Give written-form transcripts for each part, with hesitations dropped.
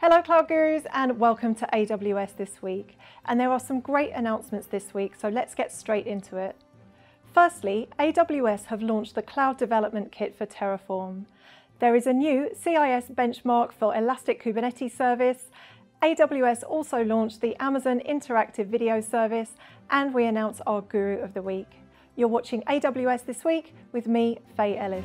Hello Cloud Gurus and welcome to AWS This Week. And there are some great announcements this week, so let's get straight into it. Firstly, AWS have launched the Cloud Development Kit for Terraform. There is a new CIS Benchmark for Elastic Kubernetes Service. AWS also launched the Amazon Interactive Video Service, and we announce our Guru of the Week. You're watching AWS This Week with me, Faye Ellis.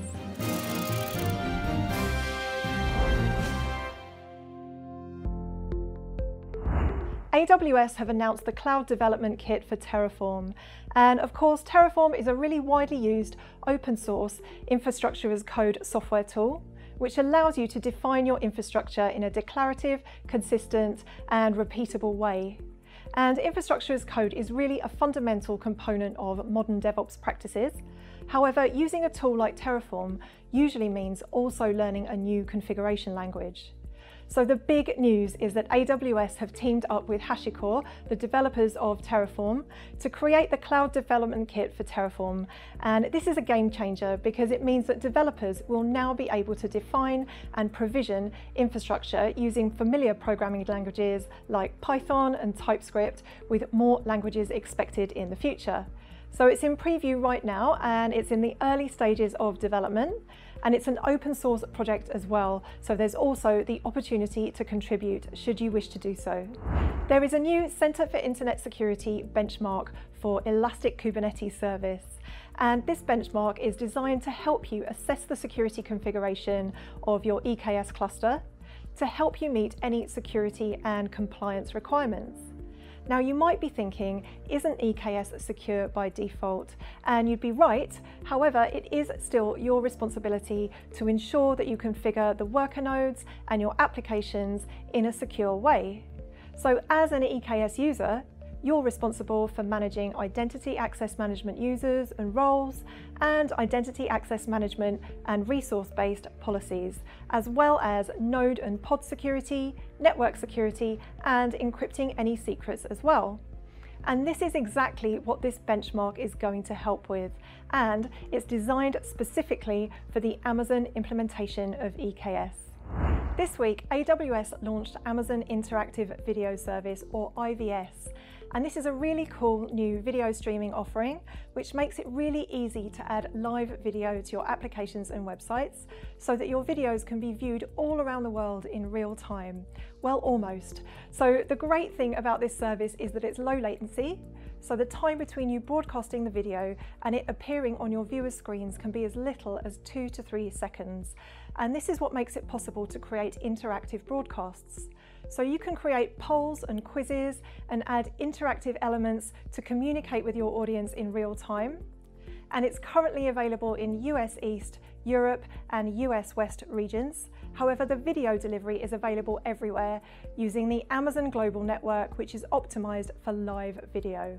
AWS have announced the Cloud Development Kit for Terraform. And of course, Terraform is a really widely used open source infrastructure as code software tool, which allows you to define your infrastructure in a declarative, consistent, and repeatable way. And infrastructure as code is really a fundamental component of modern DevOps practices. However, using a tool like Terraform usually means also learning a new configuration language. So the big news is that AWS have teamed up with HashiCorp, the developers of Terraform, to create the Cloud Development Kit for Terraform. And this is a game changer because it means that developers will now be able to define and provision infrastructure using familiar programming languages like Python and TypeScript, with more languages expected in the future. So it's in preview right now and it's in the early stages of development. And it's an open source project as well, so there's also the opportunity to contribute should you wish to do so. There is a new Center for Internet Security benchmark for Elastic Kubernetes Service, and this benchmark is designed to help you assess the security configuration of your EKS cluster to help you meet any security and compliance requirements. Now you might be thinking, isn't EKS secure by default? And you'd be right. However, it is still your responsibility to ensure that you configure the worker nodes and your applications in a secure way. So as an EKS user, you're responsible for managing identity access management users and roles, and identity access management and resource-based policies, as well as node and pod security, network security, and encrypting any secrets as well. And this is exactly what this benchmark is going to help with, and it's designed specifically for the Amazon implementation of EKS. This week, AWS launched Amazon Interactive Video Service, or IVS. And this is a really cool new video streaming offering, which makes it really easy to add live video to your applications and websites so that your videos can be viewed all around the world in real time. Well, almost. So the great thing about this service is that it's low latency. So the time between you broadcasting the video and it appearing on your viewers' screens can be as little as 2 to 3 seconds. And this is what makes it possible to create interactive broadcasts. So you can create polls and quizzes and add interactive elements to communicate with your audience in real time. And it's currently available in US East, Europe, and US West regions. However, the video delivery is available everywhere using the Amazon Global Network, which is optimized for live video.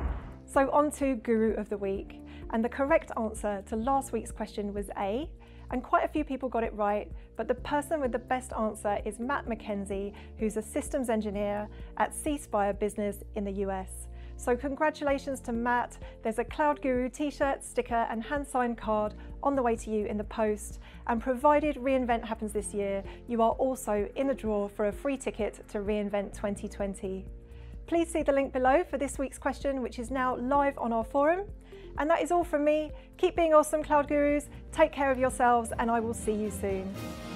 So on to Guru of the Week. And the correct answer to last week's question was A. And quite a few people got it right, but the person with the best answer is Matt McKenzie, who's a systems engineer at Ceasefire Business in the US. So congratulations to Matt. There's a Cloud Guru t-shirt, sticker, and hand-signed card on the way to you in the post. And provided reInvent happens this year, you are also in the draw for a free ticket to reInvent 2020. Please see the link below for this week's question, which is now live on our forum. And that is all from me. Keep being awesome, Cloud Gurus. Take care of yourselves, and I will see you soon.